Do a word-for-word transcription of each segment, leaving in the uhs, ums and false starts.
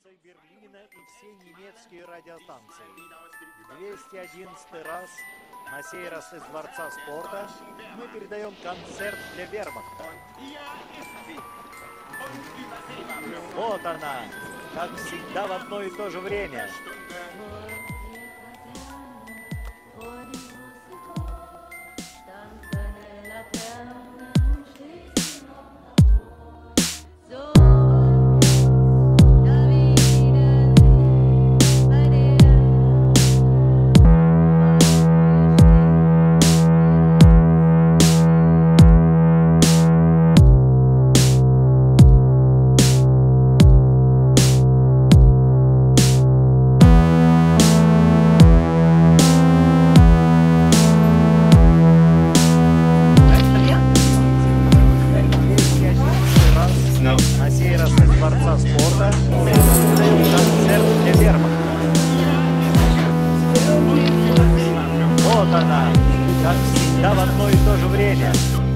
столицей Берлина и все немецкие радиостанции. двести одиннадцатый раз, на сей раз из Дворца спорта, мы передаем концерт для вермахта. Вот она, как всегда в одно и то же время. На сей раз из Дворца спорта мы даем концерт для вермахта. Вот она, как всегда в одно и то же время.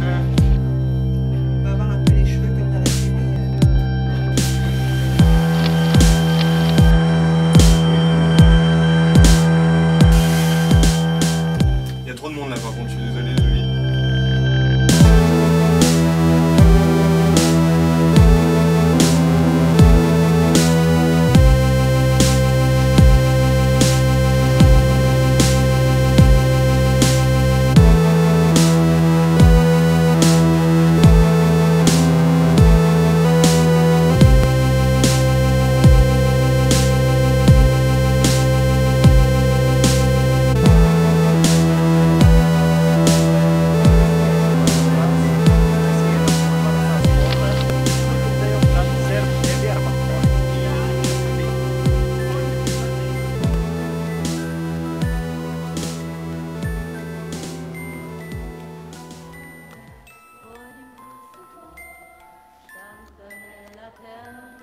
Il y a trop de monde là par contre, je suis désolé de lui. Stand nella terra